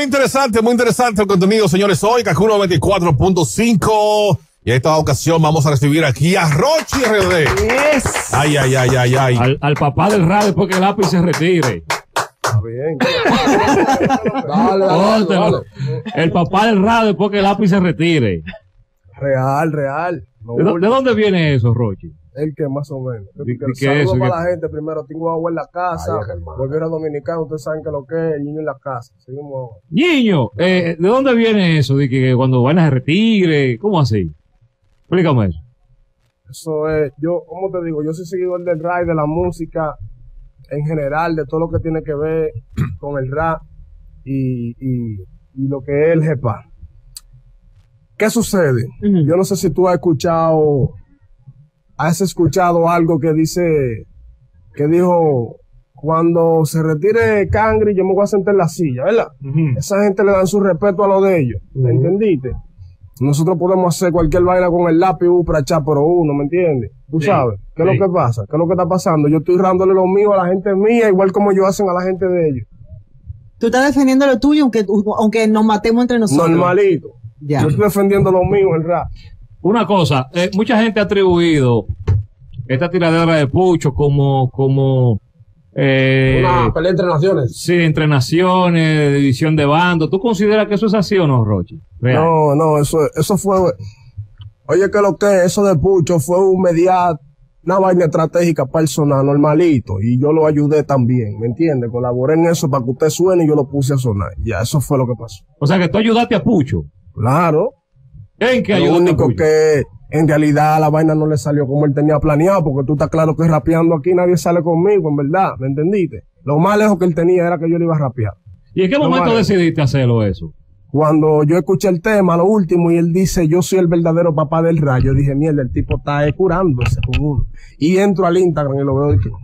muy interesante el contenido, señores. Hoy, Kaku 94.5. Y en esta ocasión vamos a recibir aquí a Rochi RD. Yes. Ay. Al papá del radio después que el lápiz se retire. Está bien. Póntelo. El papá del radio después que el lápiz se retire. Real. ¿De dónde viene eso, Rochi? El que más o menos. ¿Qué es eso? Saludos para la gente. Primero, tengo agua en la casa. Porque era dominicano, ustedes saben que lo que es el niño en la casa. Seguimos ahora. Niño, ¿de dónde viene eso? De que cuando van a se retire, ¿cómo así? Explícame eso. Eso es, ¿cómo te digo? Yo soy seguidor del rap y de la música en general, de todo lo que tiene que ver con el rap y lo que es el hip hop. ¿Qué sucede? Yo no sé si tú has escuchado algo que dijo, cuando se retire Cangri, yo me voy a sentar en la silla, ¿verdad? Esa gente le dan su respeto a lo de ellos, ¿me entendiste? Nosotros podemos hacer cualquier vaina con el lápiz, prachar, pero uno, ¿me entiendes? Tú sabes, ¿qué es lo que pasa? ¿Qué es lo que está pasando? Yo estoy dándole lo mío a la gente mía, igual como ellos hacen a la gente de ellos. Tú estás defendiendo lo tuyo, aunque nos matemos entre nosotros. Normalito. Ya. Yo estoy defendiendo lo mío, el rap. Una cosa, mucha gente ha atribuido esta tiradera de Pucho como una pelea entre naciones. Sí, entre naciones, de división de bandos. ¿Tú consideras que eso es así o no, Rochi? Real. No, eso fue, oye, que lo que eso de Pucho fue una vaina estratégica personal, normalito, y yo lo ayudé también, ¿me entiendes? Colaboré en eso para que usted suene y yo lo puse a sonar. Ya, eso fue lo que pasó. O sea que tú ayudaste a Pucho. Claro. ¿En qué ayudaste? Lo único que en realidad la vaina no le salió como él tenía planeado, porque tú estás claro que rapeando aquí nadie sale conmigo, en verdad, ¿me entendiste? Lo más lejos que él tenía era que yo le iba a rapear. ¿Y en qué momento decidiste hacerlo eso? Cuando yo escuché el tema, lo último, y él dice, yo soy el verdadero papá del rap, yo dije, mierda, el tipo está curándose con uno. Y entro al Instagram y lo veo y que...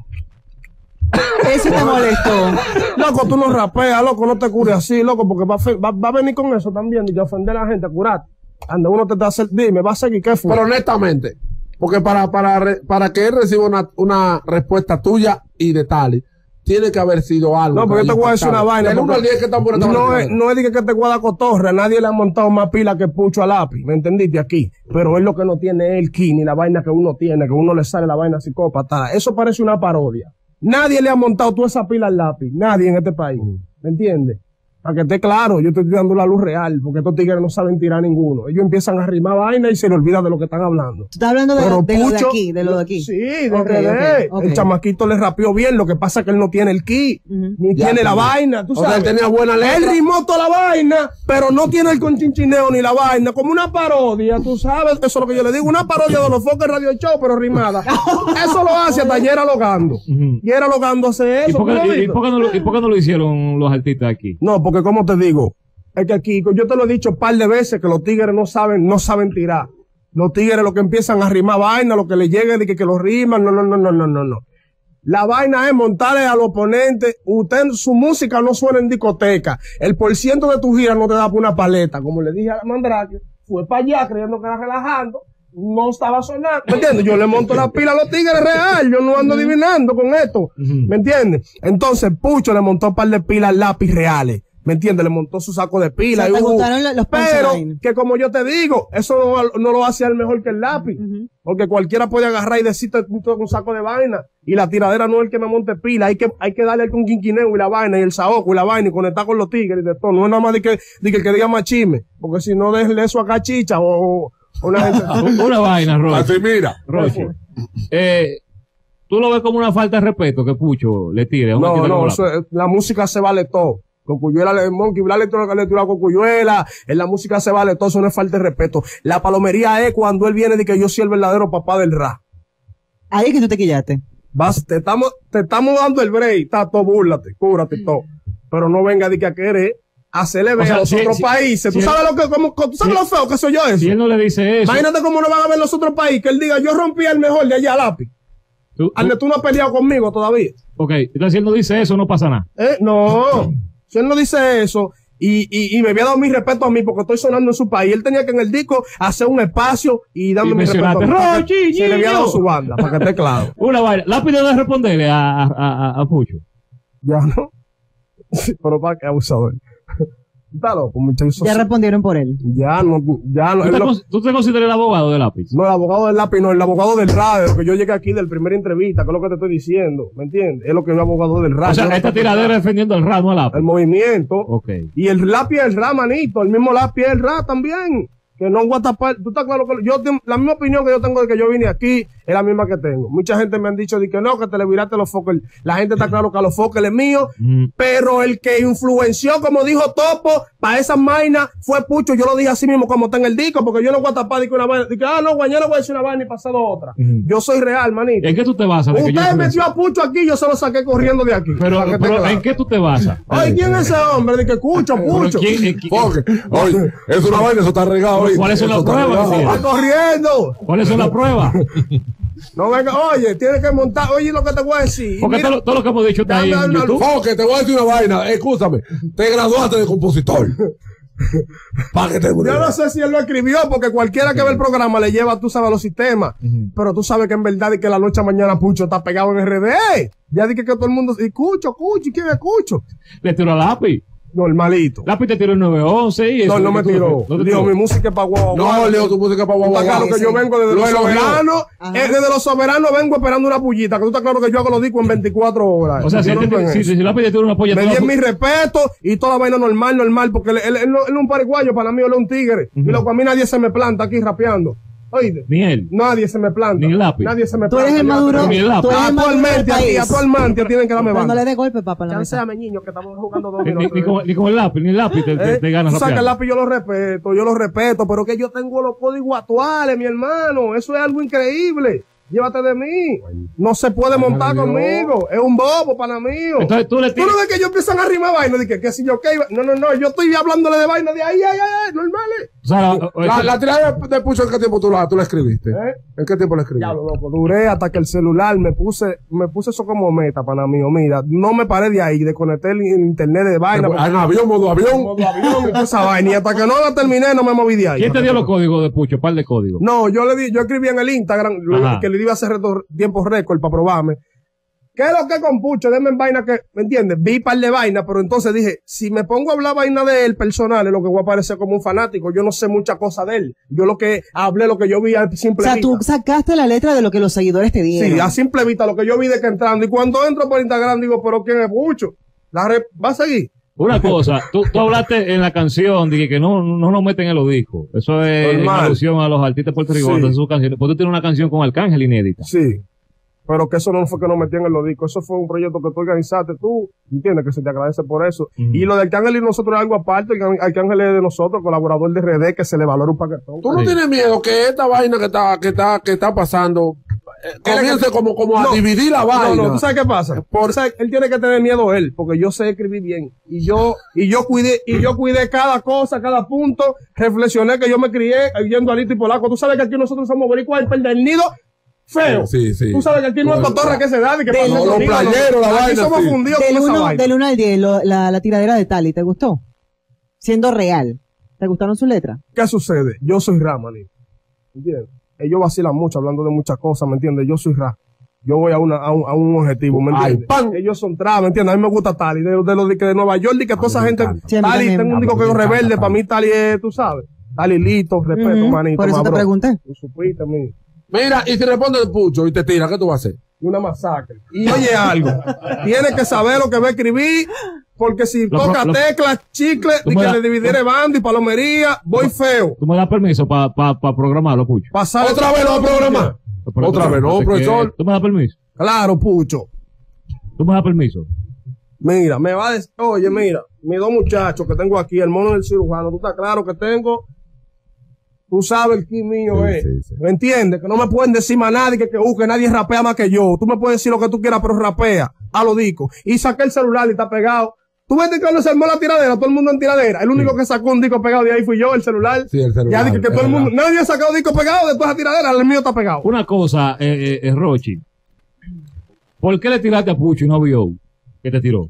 Eso te molestó. Loco, tú no rapeas, loco, no te cures así, loco, porque va a venir con eso también, y que ofender a la gente, a curarte. Anda, uno te está haciendo, dime, va a seguir, ¿qué fue? Pero honestamente, porque para que él reciba una respuesta tuya y de Tali, tiene que haber sido algo. No, porque yo te voy a decir una vaina. No es de que te voy a dar cotorra, nadie le ha montado más pila que Pucho a lápiz, ¿me entendiste? Aquí. Pero él lo que no tiene es el ki, ni la vaina que uno tiene, que uno le sale la vaina psicópata. Eso parece una parodia. Nadie le ha montado toda esa pila al lápiz, nadie en este país, ¿me entiendes? Para que esté claro, yo estoy dando la luz real, porque estos tigres no saben tirar ninguno. Ellos empiezan a rimar vaina y se les olvida de lo que están hablando. ¿Tú estás hablando de lo de aquí? Sí, okay. El chamaquito le rapeó bien, lo que pasa es que él no tiene el ki, ni tiene la vaina, tú sabes. Él tenía buena letra. Él rimó toda la vaina, pero no tiene el conchinchineo ni la vaina, como una parodia, tú sabes, eso es lo que yo le digo, una parodia de los Foques Radio Show, pero rimada. Eso lo hace hasta ayer Logando. Y era Logando hace eso. ¿Y por qué no lo hicieron los artistas aquí? No, porque como te digo, es que aquí, yo te lo he dicho un par de veces que los tigres no saben tirar. Los tigres lo que empiezan a rimar vaina, lo que les llegue de que los riman, no. La vaina es montarle al oponente, su música no suena en discoteca. El porciento de tu gira no te da por una paleta. Como le dije a la Mandrake, fue para allá creyendo que era relajando, no estaba sonando, ¿me entiendes? Yo le monto la pila a los tigres real, yo no ando adivinando con esto, ¿me entiendes? Entonces Pucho le montó un par de pilas al lápiz reales. ¿Me entiendes? Le montó su saco de pila. Pero, que como yo te digo, eso no lo hace al mejor que el lápiz. Porque cualquiera puede agarrar y decirte un saco de vaina. Y la tiradera no es el que me monte pila. Hay que darle con quinquineo y la vaina y el saoco y la vaina y conectar con los tigres y de todo. No es nada más de que diga más chisme. Porque si no, déjenle eso acá chicha o una gente. Una vaina, Rochi. Así mira. Rochi. ¿Tú lo ves como una falta de respeto que Pucho le tire? No, la música se vale todo. Cocuyuela, Monkey, la lectura Cocuyuela, en la música se vale todo, eso no es falta de respeto. La palomería es cuando él viene de que yo soy el verdadero papá del rap. Ahí es que tú te quillaste. Te estamos dando el break, todo, búrlate, cúbrate todo. Pero no venga de que a querer hacerle ver a los otros países. ¿Tú sabes tú sabes lo feo que soy yo eso? Si él no le dice eso. Imagínate cómo no van a ver los otros países, que él diga, yo rompí el mejor de allá lápiz. Tú no has peleado conmigo todavía. Ok, entonces si él no dice eso, no pasa nada. No. Si él no dice eso, y me había dado mi respeto a mí porque estoy sonando en su país, él tenía que en el disco hacer un espacio y darme mi respeto a mí. Rochi, se le había dado su banda, para que esté claro. Una vaina. Lápiz debe responderle a Pucho. Ya, ¿no? Sí, pero para qué abusador. Está loco, muchachos. Ya respondieron por él. Ya no. ¿Tú te consideras el abogado de lápiz? No, el abogado del lápiz, no, el abogado del radio, que yo llegué aquí del primer entrevista, que es lo que te estoy diciendo, ¿me entiendes? Es lo que es el abogado del radio. O sea, esta tiradera defendiendo el RA, no al lápiz. El movimiento. Ok. Y el lápiz es el RA, manito, el mismo lápiz es el RA también. Que no voy a tapar, tú estás claro que la misma opinión que yo tengo de que yo vine aquí es la misma que tengo. Mucha gente me han dicho de que no, que te le viraste los focos. La gente está claro que a los focos es mío, pero el que influenció, como dijo Topo, para esas vainas fue Pucho. Yo lo dije así mismo como está en el disco, porque yo no voy a tapar de que una vaina, de que no, mañana voy a decir una vaina y pasado otra. Yo soy real, manito. ¿En qué tú te basas? Usted metió a Pucho aquí, yo se lo saqué corriendo de aquí. Pero ¿en qué tú te basas? Ay, ¿quién es ese hombre? De que Pucho. Porque, oye, es una vaina, eso está regado hoy. ¿Cuáles son las pruebas? ¡Va corriendo! ¿Cuáles son las pruebas? No venga, oye, tienes que montar, oye lo que te voy a decir. Porque Mira, todo lo que hemos dicho está ahí en YouTube. Porque te voy a decir una vaina, escúchame, te graduaste de compositor. Para que te yo no sé si él lo escribió, porque cualquiera que ve el programa le lleva, tú sabes, los sistemas. Pero tú sabes que en verdad y que la noche a mañana Pucho está pegado en RD. Ya dije que todo el mundo, y Cucho, ¿quién es Cucho? Le tiró a lápiz. Normalito. Lápiz te tiró el 911 y eso. No me tiró. Dijo, mi música es para guau. No, Leo, tu música es para guau. Está claro que yo vengo desde los soberanos. Desde los soberanos vengo esperando una pullita. Que tú estás claro que yo hago los discos en 24 horas. O sea, si Lápiz te tiró una polla. Me di mi respeto y toda la vaina normal. Porque él es un paraguayo, para mí él es un tigre. Y loco, a mí nadie se me planta aquí rapeando. Oíste. Ni él. Nadie se me planta. Ni Lápiz. Nadie se me Tú planta. eres el maduro. Ni el lápiz. Actualmente tienen que darme Pero no banda. le dé golpe, papá. La mesa. Chánsame, niño, que estamos jugando dos Ni minutos. con el lápiz te ganas Tú sabes que el rapeando. lápiz yo lo respeto, pero que yo tengo los códigos actuales, mi hermano. Eso es algo increíble. Llévate de mí. No se puede montar conmigo. Es un bobo, pana mío. Entonces tú le Tú no ves que ellos empiezan a rimar vaina. Dije, que si yo qué iba. No, yo estoy hablándole de vaina de ahí, normales. O sea, La tirada de Pucho, ¿en qué tiempo tú la escribiste? ¿Eh? ¿En qué tiempo la escribiste? Ya lo loco, duré hasta que el celular me puse eso como meta, pana mío. Mira, no me paré de ahí, de conectar el internet de vaina. En avión, modo avión. Modo avión y toda esa vaina. Y hasta que no la terminé, no me moví de ahí. ¿quién te dio los códigos de Pucho? Par de códigos. No, yo escribí en el Instagram que le iba a hacer tiempos récord para probarme. ¿Qué es lo que con Pucho? Denme en vaina que, ¿me entiendes? Vi par de vaina, pero entonces dije, si me pongo a hablar vaina de él personal, es lo que voy a parecer como un fanático. Yo no sé muchas cosas de él. Yo lo que hablé, lo que yo vi a simple O sea, vista. tú sacaste la letra de lo que los seguidores te dieron. Sí, a simple vista, lo que yo vi de que entrando. Y cuando entro por Instagram, digo, ¿pero quién es Pucho? ¿Va a seguir? Una cosa, tú hablaste en la canción de que no nos meten en los discos. Eso es en Normal. alusión a los artistas puertorriqueños, Sí. sus canciones. Pues tú tienes una canción con Arcángel inédita. Sí. Pero que eso no fue que nos metían en los discos. Eso fue un proyecto que tú organizaste tú. ¿Entiendes? Que se te agradece por eso. Y lo de Arcángel y nosotros es algo aparte. Arcángel es de nosotros, colaborador de RD, que se le valora un paquetón. ¿Tú no tienes miedo que esta vaina que está pasando comience como a No. dividir la vaina? No, ¿tú sabes qué pasa? Él tiene que tener miedo él, porque yo sé escribir bien. Y yo cuidé cada cosa, cada punto. Reflexioné que yo me crié oyendo a Lito y Polaco. Tú sabes que aquí nosotros somos boricuas del nido feo. Sí. Tú sabes que aquí no es cotorra que se da y que pasa los conmigo, playeros, la aquí vaina, somos sí. fundidos con esa vaina. Del 1 al 10, la tiradera de Tali, ¿te gustó? Siendo real. ¿Te gustaron sus letras? ¿Qué sucede? Yo soy Ra, manito. ¿Entiendes? Ellos vacilan mucho hablando de muchas cosas, ¿me entiendes? Yo soy Ra. Yo voy a un objetivo, ¿me entiendes? Ay, pan. Ellos son Tra, ¿me entiendes? A mí me gusta Tali, de los de Nueva York, y que toda esa me gente, encanta. Sí, a mí Tali, también. tengo un disco que es rebelde, para mí Tali es, tú sabes, Tali Lito, respeto, manito. Por eso te bro. pregunté. Tú supiste, mi. Mira, y si responde el Pucho y te tira, ¿qué tú vas a hacer? Una masacre. Y oye algo, tienes que saber lo que va a escribir, porque si toca teclas, chicles, y que le dividiré bando y palomería, voy feo. ¿Tú me das permiso para programarlo, Pucho? Pasar ¿Otra vez lo va a programar? Otra vez no, profesor. ¿Tú me das permiso? Claro, Pucho. ¿Tú me das permiso? Mira, me va a decir, oye, mira, mis dos muchachos que tengo aquí, el mono del cirujano, tú estás claro que tengo, tú sabes el kit mío, Sí. ¿me entiendes? Que no me pueden decir más nadie que nadie rapea más que yo. Tú me puedes decir lo que tú quieras, pero rapea, a lo disco. Y saqué el celular y está pegado. Tú ves que cuando se armó la tiradera, todo el mundo en tiradera. El único que sacó un disco pegado de ahí fui yo, el celular. Sí, el celular, Ya dije que es todo el mundo, verdad. nadie ha sacado disco pegado de toda esa tiradera, el mío está pegado. Una cosa, Rochi. ¿Por qué le tiraste a Pucho y no a B.O.? ¿Qué te tiró?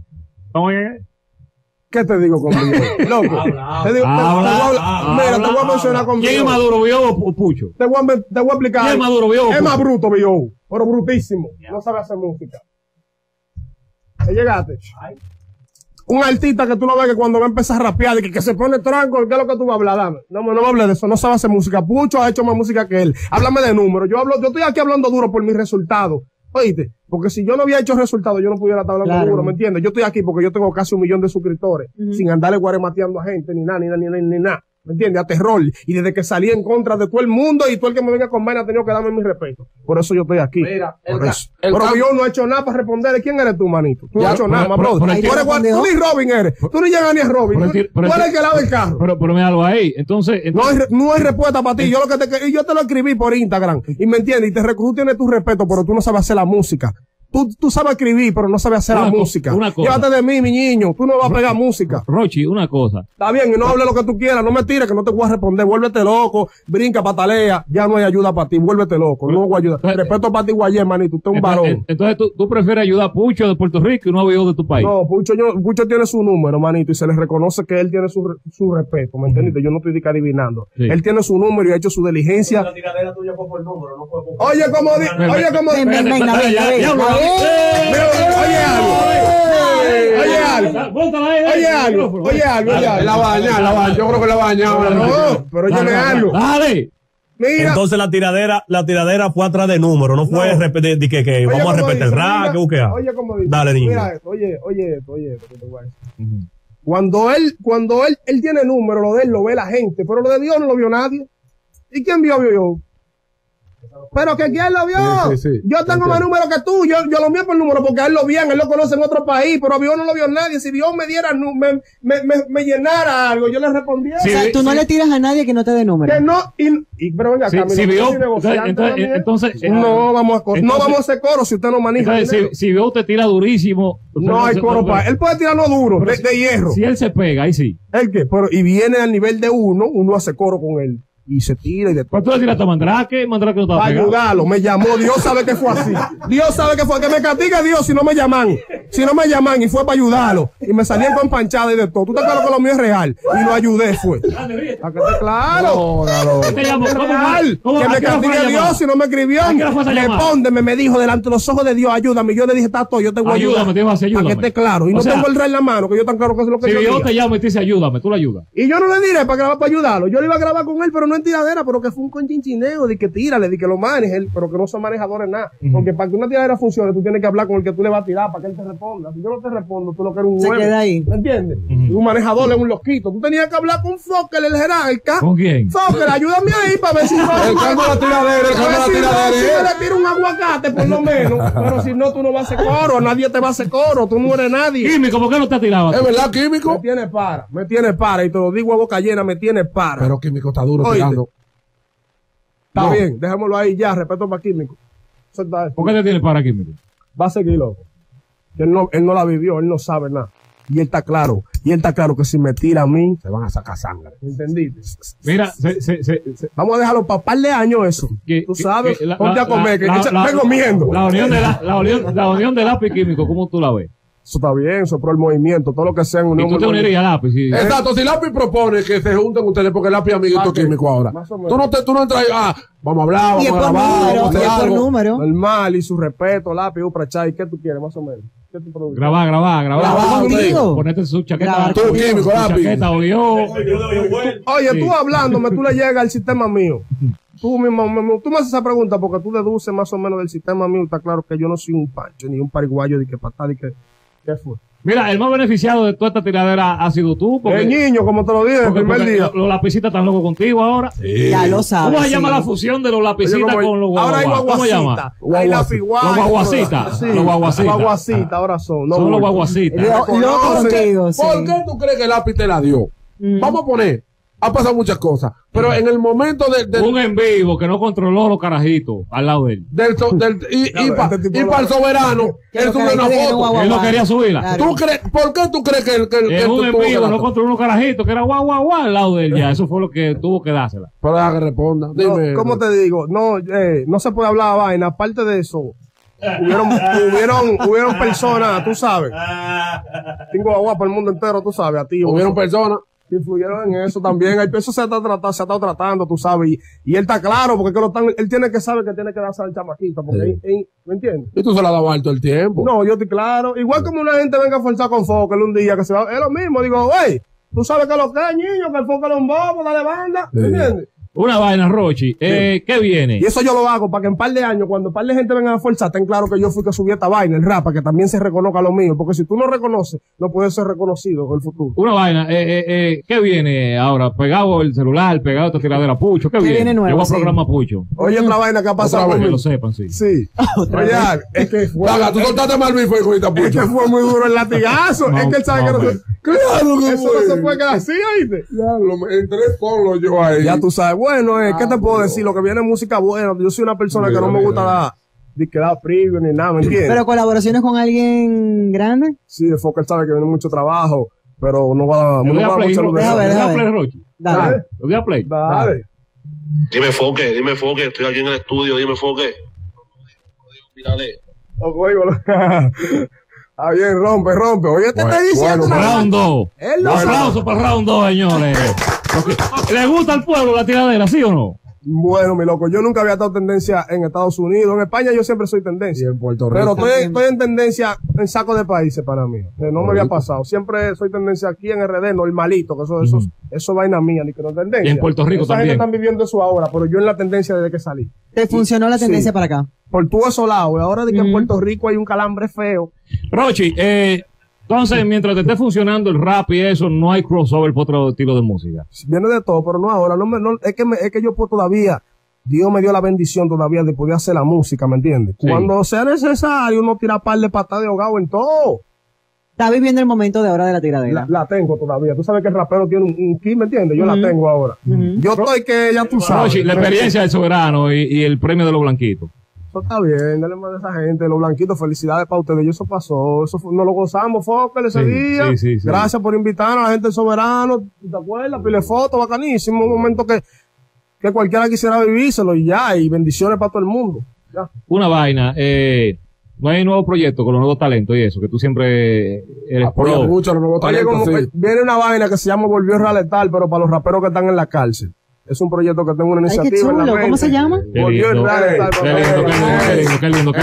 ¿Qué te digo conmigo? Loco. Te digo, mira, te voy a mencionar conmigo. ¿Quién es Maduro, B.O. o Pucho? Te voy a explicar. ¿Quién es Maduro, B.O.? Es más bruto, B.O. Pero brutísimo. No sabe hacer música. ¿Te llegaste? un artista que tú lo ves que cuando va a empezar a rapear, que se pone tranco, ¿qué es lo que tú vas a hablar? Dame. No me hables de eso, no sabe hacer música. Pucho ha hecho más música que él. Háblame de números. Yo estoy aquí hablando duro por mis resultados. Oíste, porque si yo no había hecho resultados, yo no pudiera estar hablando Claro. duro, ¿me entiendes? Yo estoy aquí porque yo tengo casi 1 millón de suscriptores, sin andarle guaremateando a gente, ni nada. ¿Me entiendes? A terror. Y desde que salí en contra de todo el mundo y todo el que me venga con vaina ha tenido que darme mi respeto. Por eso yo estoy aquí. Mira, Por eso. Pero yo no he hecho nada para responderle. ¿Quién eres tú, manito? Tú no Ya, has hecho nada, pero- más, pero- brother. pero- Tú eres tú ni Robin eres. Tú ni llegas ni a Robin. Pero Tú pero- eres el que lava el carro. Pero mira algo ahí. Entonces, No hay respuesta para ti. Yo yo te lo escribí por Instagram. Y me entiendes. Y tú tienes tu respeto, pero tú no sabes hacer la música. Tú sabes escribir, pero no sabes hacer la música. una cosa. Llévate de mí, mi niño. Tú no vas a pegar música. Rochi, una cosa. Está bien, y no hable lo que tú quieras. No me tires, que no te voy a responder. Vuélvete loco. Brinca, patalea. Ya no hay ayuda para ti. Vuélvete loco. No voy a ayudar. Respeto para ti, Guayé, manito. Usted es un varón. Entonces tú prefieres ayudar a Pucho de Puerto Rico y no a Viejo de tu país. No, Pucho tiene su número, manito, y se le reconoce que él tiene su respeto, ¿me entiendes? Yo no estoy adivinando. Sí. Él tiene su número y ha hecho su diligencia. La tiradera tuya fue por número, no fue por... Oye, como Ven, ven, venga, venga, Ya, venga. ya, Mira, oye algo. Oye algo. La baña. Yo creo que la baña. No, pero oye algo. Dale. Mira. Entonces la tiradera fue atrás de número, no fue No. repetir, de que Oye, vamos a como repetir el dice, rap, mira, que busquea. Oye, como dice. Dale, niño. Mira esto, oye esto que te voy a decir. Cuando él tiene número, lo de él lo ve la gente, pero lo de Dios no lo vio nadie. ¿Y quién vio yo? Pero que quién lo vio. Sí. Yo tengo más número que tú. Yo lo mío por número porque a él lo bien, él lo conoce en otro país, pero a Dios no lo vio nadie. Si Dios me diera, me llenara algo, yo le respondía. Sí. O sea, tú no le tiras a nadie que no te dé número. Que no, pero venga, Sí, Camilo, si yo vio- soy negociante entonces, también. no vamos a entonces- vamos a hacer coro si usted no maneja Entonces, dinero. si Viejo te tira durísimo. No hay coro para él. Puede tirarlo duro, Pero de hierro. Si él se pega, ahí sí. ¿El qué? Pero, y viene al nivel de uno hace coro con él. Y se tira y de todo. Pero tú le tiraste a Mandrake no estaba Para pegado. ayudarlo, me llamó, Dios sabe que fue así. Dios sabe que fue, que me castiga Dios si no me llaman. Si no me llaman y fue para ayudarlo. Y me salían con panchada y de todo. Tú te acuerdas que lo mío es real. Y lo ayudé fue. ¿A que te claro? ¿Qué te llamó? Es ¿Cómo real. fue? Que ¿A me qué hora fue castigue la Dios llamada? si no me escribió. ¿A qué hora fue esa llamada? Respóndeme, me dijo delante de los ojos de Dios, ayúdame. Yo le dije, está todo, yo te voy a ayudar. Ayúdame, te digo así, Para que ayúdame. esté claro. Y O no sea, tengo el rey en la mano, que yo tan claro que es lo que Si yo Viejo diga. te llama y te dice ayúdame, tú le ayudas. Y yo no le diré para grabar, para ayudarlo. Yo le iba a grabar con él, pero no en tiradera, pero que fue un conchincineo, de que tírale, de que lo maneje él, pero que no son manejadores nada. Porque para que una tiradera funcione, tú tienes que hablar con el que tú le vas a tirar para que él te responda. Si yo no te respondo, tú lo que eres un Se huevo. queda ahí. ¿Me entiendes? Y un manejador es un loquito. Tú tenías que hablar con Fokker, el jerarca. ¿Con quién? Fokker, ayúdame ahí para ver si El caldo de la tiradera, el caldo de la si tiradera. le tiro un aguacate, por lo menos. Pero si no, tú no vas a hacer coro. Nadie te va a hacer coro. Tú no eres nadie. Químico, ¿por qué no te ha tirado? ¿Es verdad, Me Químico? tiene para. Y te lo digo a boca llena, me tiene para. Pero Químico está duro Oíste. tirando. Está No. bien, dejémoslo ahí ya, respeto para Químico. Eso está- ¿Por qué te tienes para Químico? Va a seguir loco. Que él no la vivió, él no sabe nada. Y él está claro. Y él está claro que si me tira a mí, Se van a sacar sangre. ¿entendiste? Mira, Vamos a dejarlo para un par de años eso. Tú sabes, ponte a comer, que estoy comiendo. La unión de lápiz y Químico, ¿cómo tú la ves? Eso está bien, eso, pero el movimiento, todo lo que sea en Y unión. tú te unirías a lápiz. Sí. Exacto, si Lápiz propone que se junten ustedes, porque Lápiz es amiguito Ok, Químico ahora. más o menos. Tú no entras ahí, vamos a hablar, Y es vamos a por grabar, número, vamos a y es hacer por algo. número. Normal, y su respeto, lápiz, upra, chay, ¿qué tú quieres, más o menos? ¿Qué tú produces? Grabar. Grabar, contigo. Ponete su chaqueta. Grabar Tú, Químico, su Lápiz. chaqueta, olió. Oye, Sí. tú hablándome, tú le llegas al sistema mío. Tú mismo, tú me haces esa pregunta porque tú deduces más o menos del sistema mío. Está claro que yo no soy un pancho ni un pariguayo de que patá, de que, ¿qué fue? Mira, el más beneficiado de toda esta tiradera ha sido tú. El Porque, niño, como te lo dije el primer día. los lapicitas están locos contigo ahora. Ya lo sabes. ¿Cómo se llama sí. la fusión de los Oye, lapicitas como- con los ahora hay guaguas? ¿Cómo se llama? guaguacita. Hay lapiguayo. Los guaguacitas. Sí, Los guaguacitas. guaguacita ahora son. No Son los bulto. guaguacitas. Loco contigo, sí. ¿Por qué tú crees que Lápiz te la dio? Vamos a poner, ha pasado muchas cosas, pero en el momento Un en vivo que no controló los carajitos al lado de él. y para el soberano, él Los subió una carajitos de foto. guau, Él no guau. quería subirla. Claro. ¿Por qué tú crees que En un en tuvo que vivo no darla? controló unos carajitos que era guau, guau, guau al lado de él. Ya, eso fue lo que tuvo que dársela. Pero deja que responda. No, Dime. ¿cómo te digo? No se puede hablar de vaina. Aparte de eso, hubieron personas, tú sabes. Tengo agua para el mundo entero, tú sabes, a ti. Hubieron personas. influyeron en eso también. El peso se ha estado tratando, tú sabes, y él está claro, porque él tiene que saber que tiene que darse al chamaquito, porque ¿me entiendes? Y tú se la dabas alto el tiempo. No, yo estoy claro. Igual como una gente venga a forzar con Fokker un día que se va, es lo mismo, digo, wey, tú sabes que lo que es, niño, que el Fokker es un bobo, dale banda, ¿me entiendes? Una vaina, Rochi. ¿Qué viene? Y eso yo lo hago para que en par de años, cuando un par de gente venga a forzar, ten claro que yo fui que subí esta vaina, el rap, para que también se reconozca lo mío. Porque si tú no reconoces, no puedes ser reconocido en el futuro. Una vaina, ¿qué viene ahora? ¿Pegado el celular, pegado esta tiradera Pucho? ¿Qué viene nuevo? Yo voy a Sí. programar Pucho. Oye, otra vaina que ha pasado Que conmigo. lo sepan, sí. Sí. Oye, es que fue, Vaga, tú soltaste mal mi fue con esta es que pucha. fue muy duro el latigazo. No, es que él sabe que no hombre. se, Claro que eso no se puede quedar así, ¿oíste? Diablo, entré solo yo ahí. Ya tú sabes. Bueno, ¿qué te puedo decir? Lo que viene es música buena. Yo soy una persona que no me gusta dar, ni quedar preview ni nada, ¿me entiendes? Pero colaboraciones con alguien grande. Sí, de Fokker sabe que viene mucho trabajo, pero no va Le voy a a play, mucho le Deja ver, voy deja a ver. play, Rochi. Dale. Le voy a play. Dale. Dime Foque, estoy aquí en el estudio, dime Foque. Mírale. Ah, bien, rompe. Oye, te está diciendo. Round 2. Él Un lo sabe. aplauso para Round 2, señores. Porque, ¿le gusta al pueblo la tiradera, sí o no? Bueno, mi loco, yo nunca había estado tendencia en Estados Unidos. En España yo siempre soy Y tendencia. en Puerto Pero Rico. estoy en tendencia en saco de países para mí. No me había pasado. Siempre soy tendencia aquí en RD, normalito, que eso es vaina mía, ni que no tendencia. Y en Puerto Rico Esa también. gente están viviendo eso ahora, pero yo en la tendencia desde que salí. Te funcionó la tendencia Sí. para acá. Por todo eso lado. Y ahora de que en Puerto Rico hay un calambre feo. Rochi, entonces, mientras te esté funcionando el rap y eso, no hay crossover por otro estilo de música. Viene de todo, pero no ahora. Es que yo puedo todavía, Dios me dio la bendición todavía de poder hacer la música, ¿me entiendes? Sí. Cuando sea necesario, uno tira par de patadas de ahogado en todo. Está viviendo el momento de ahora de la tiradera. La tengo todavía. Tú sabes que el rapero tiene un kit, ¿me entiendes? Yo la tengo ahora. Yo estoy que ya tú sabes. Rochi, la experiencia del soberano y el premio de los blanquitos. Eso está bien, dale más a esa gente. Los blanquitos, felicidades para ustedes. Y eso pasó. Nos lo gozamos, Fokker, ese Sí, día. sí. Gracias por invitarnos a la gente del soberano. ¿Te acuerdas? Pile fotos, bacanísimo. Un momento que cualquiera quisiera vivírselo y ya. Y bendiciones para todo el mundo. Ya. Una vaina, no hay nuevos proyectos con los nuevos talentos y eso, que tú siempre eres Apoya pro. mucho a los nuevos Oye, talentos, como sí. que viene una vaina que se llama Volvió Realetal, pero para los raperos que están en la cárcel. Es un proyecto que tengo una Ay, iniciativa qué en la chulo. mente. ¿Cómo se llama? Qué Volvió lindo, Realetal. qué lindo, qué lindo.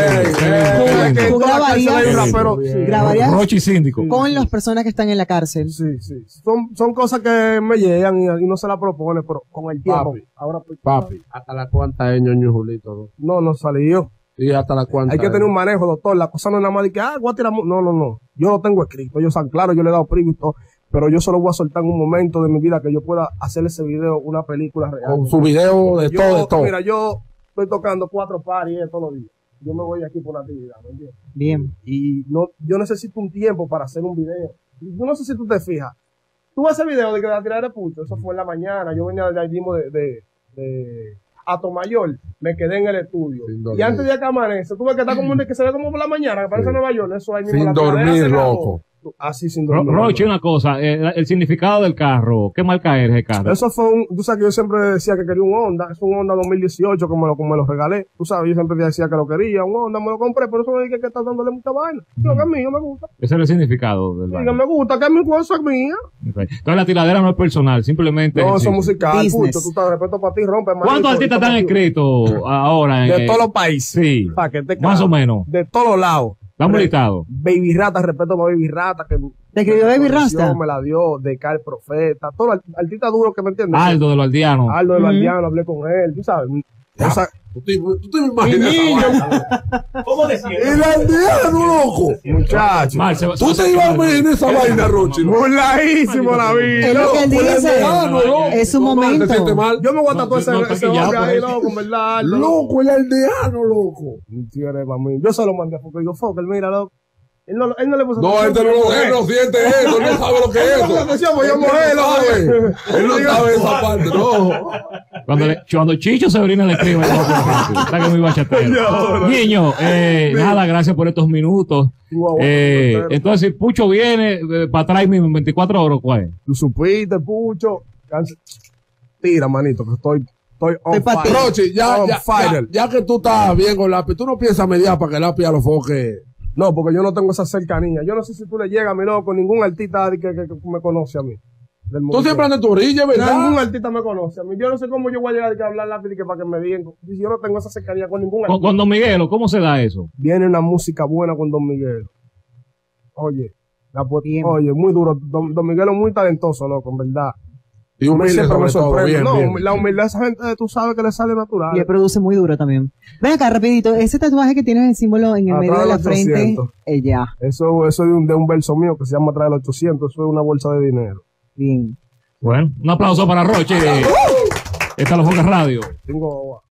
Tú grabarías- Pero, ¿Grabarías Rochi síndico. con las personas que están en la cárcel? sí. Son cosas que me llegan y no se la propone, pero con el tiempo. Papi. Ahora, pues, Papi, hasta la cuanta es ñoño Julito. no salió. Y hasta la cuanta. Hay que tener un manejo, doctor. La cosa no es nada más de que, voy a tirar. No. Yo lo tengo escrito. Ellos están claros, yo le he dado preview y todo. Pero yo solo voy a soltar en un momento de mi vida que yo pueda hacer ese video, una película real. Con su video de todo, de todo. Mira, yo estoy tocando 4 paris todos los días. Yo me voy aquí por la actividad, ¿me entiendes? Bien. Y yo necesito un tiempo para hacer un video. Yo no sé si tú te fijas. Tú ves ese video de que la tirada de Pucho, eso fue en la mañana. Yo venía de allí mismo de Atomayor, me quedé en el estudio. Sin dormir. Y antes de que amanece, tú ves que está como que se ve como por la mañana, que parece Sí. Nueva York, eso ahí mismo. Sin la tiradera dormir, se grabó. loco. Así sin dormir. Rochi, una cosa, el significado del carro, ¿qué marca es el carro? Eso fue tú sabes que yo siempre decía que quería un Honda, es un Honda 2018 como me lo regalé, tú sabes, yo siempre decía que lo quería, un Honda, me lo compré, pero eso me dije que está dándole mucha vaina. Yo que es mío, me gusta. Ese es el significado del Diga, baile. me gusta, que es mi cosa, es mía. Ok. Entonces la tiradera no es personal, simplemente No, es eso el es sitio. musical, Business. Pucho, tú estás respeto para ti, rompe. ¿Cuántos artistas están escritos ahora? De todos los países. Sí, Pa' que te más cagas. o menos. De todos los lados. Estamos listados. Baby Rata, respeto para Baby Rata, que ¿Te escribió Baby conoció, Rasta? me la dio, de Cal Profeta, todo artista duro que me entiendes. Aldo de los Aldeanos. Aldo de Valdiano, hablé con él, tú sabes. Esa- Tú te imaginas esa vaina. ¿Cómo decir? El aldeano, loco. muchacho. Mal, Tú te ibas a imaginar esa vaina, Rochi. ¿No? Burladísimo la vida. Es lo que él Loco, el dice. aldeano, loco. Es su No, mal, momento. ¿te sientes mal? Yo me voy a tatuar ese no, ese taquillado hombre por ahí, eso. loco, en verdad. Aldo. Loco, el aldeano, loco. Sí, eres pa' mí. Yo se lo mandé a Fokker. Digo, Fokker, mira, loco. Él no le puso No, él no siente eso, él no sabe lo que es eso. Pues yo Él mojé, no sabe. Él no sabe esa parte, no. Cuando Chicho Severina le escribe, está que muy bachatero. Niño, nada, gracias por estos minutos. Entonces, si Pucho viene para atrás mismo en 24 horas, ¿cuál es? Tú supiste, Pucho. Tira, manito, que estoy on Estoy pa' ti. fire. Rochi, On fire. ya que tú estás bien con lápiz, tú no piensas mediar para que el lápiz a los foques. No, porque yo no tengo esa cercanía. Yo no sé si tú le llegas, mi loco, ningún artista que me conoce a mí. del Tú mundo. siempre andas en tu orilla, ¿verdad? Ningún artista me conoce. A mí, yo no sé cómo yo voy a llegar a hablar lápiz para que me digan. Si yo no tengo esa cercanía con ningún artista. Con Don Miguelo, ¿cómo se da eso? Viene una música buena con Don Miguel. Oye, oye, muy duro. Don Miguel es muy talentoso, loco, en verdad. Y humilde siempre me sobre todo, sorprende. bien, No, bien. la humildad de esa gente, tú sabes que le sale natural. Y él produce muy duro también. Ven acá, rapidito, ese tatuaje que tienes el símbolo en el Atrás medio de la del frente, 800. ya, Eso es de un verso mío que se llama Atrás del 800. Eso es una bolsa de dinero. bien. Bueno, un aplauso para Roche. Esta es la Foca Radio. Tengo